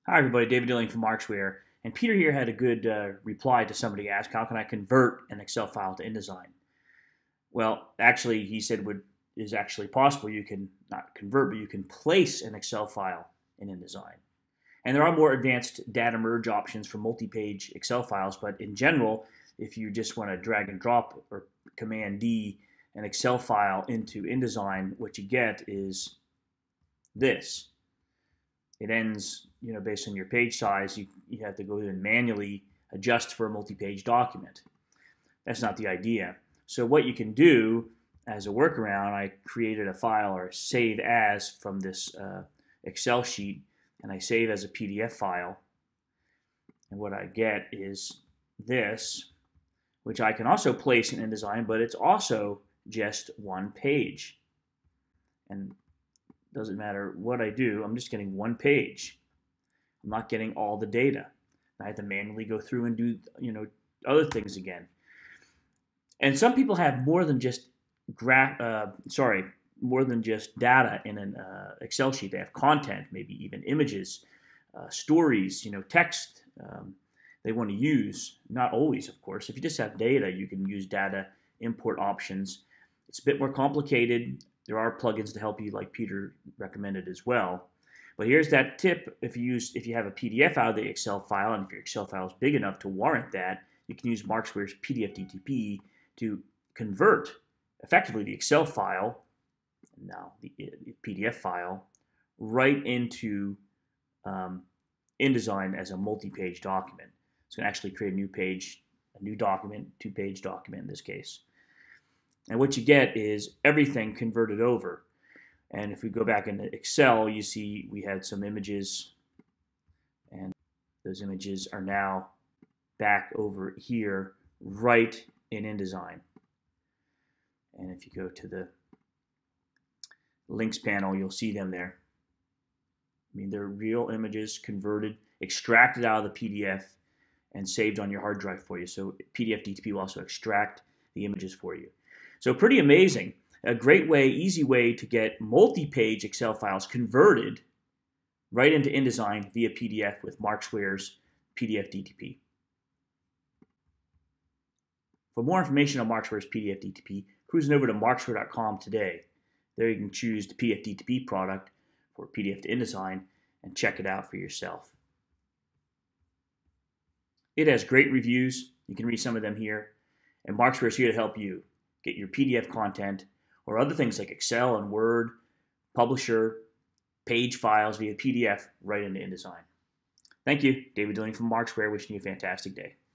Hi everybody, David Dilling from Markzware, and Peter here had a good reply to somebody asked, how can I convert an Excel file to InDesign? Well, actually, he said what is actually possible. You can not convert, but you can place an Excel file in InDesign. And there are more advanced data merge options for multi-page Excel files, but in general, if you just want to drag and drop or Command D an Excel file into InDesign, what you get is this. It ends, based on your page size, you have to go in and manually adjust for a multi-page document. That's not the idea. So what you can do as a workaround, I created a file or save as from this Excel sheet, and I save as a PDF file. And what I get is this, which I can also place in InDesign, but it's also just one page. And doesn't matter what I do, I'm just getting one page. I'm not getting all the data. I have to manually go through and do other things again. And some people have more than just more than just data in an Excel sheet. They have content, maybe even images, stories, text they want to use. Not always, of course. If you just have data, you can use data import options. It's a bit more complicated. There are plugins to help you, like Peter recommended as well. But here's that tip: if you have a PDF out of the Excel file, and if your Excel file is big enough to warrant that, you can use Markzware's PDF2DTP to convert effectively the Excel file, now the PDF file, right into InDesign as a multi-page document. It's going to actually create a new page, a new document, two-page document in this case. And what you get is everything converted over. And if we go back into Excel, you see we had some images, and those images are now back over here right in InDesign. And if you go to the links panel, you'll see them there. I mean, they're real images converted, extracted out of the PDF, and saved on your hard drive for you. So PDF2DTP will also extract the images for you. So pretty amazing. A great way, easy way to get multi-page Excel files converted right into InDesign via PDF with Markzware's PDF2DTP. For more information on Markzware's PDF2DTP, cruise over to markzware.com today. There you can choose the PDF2DTP product for PDF to InDesign and check it out for yourself. It has great reviews. You can read some of them here. And Markzware is here to help you get your PDF content or other things like Excel and Word, Publisher, page files via PDF right into InDesign. Thank you. David Dilling from Markzware, wishing you a fantastic day.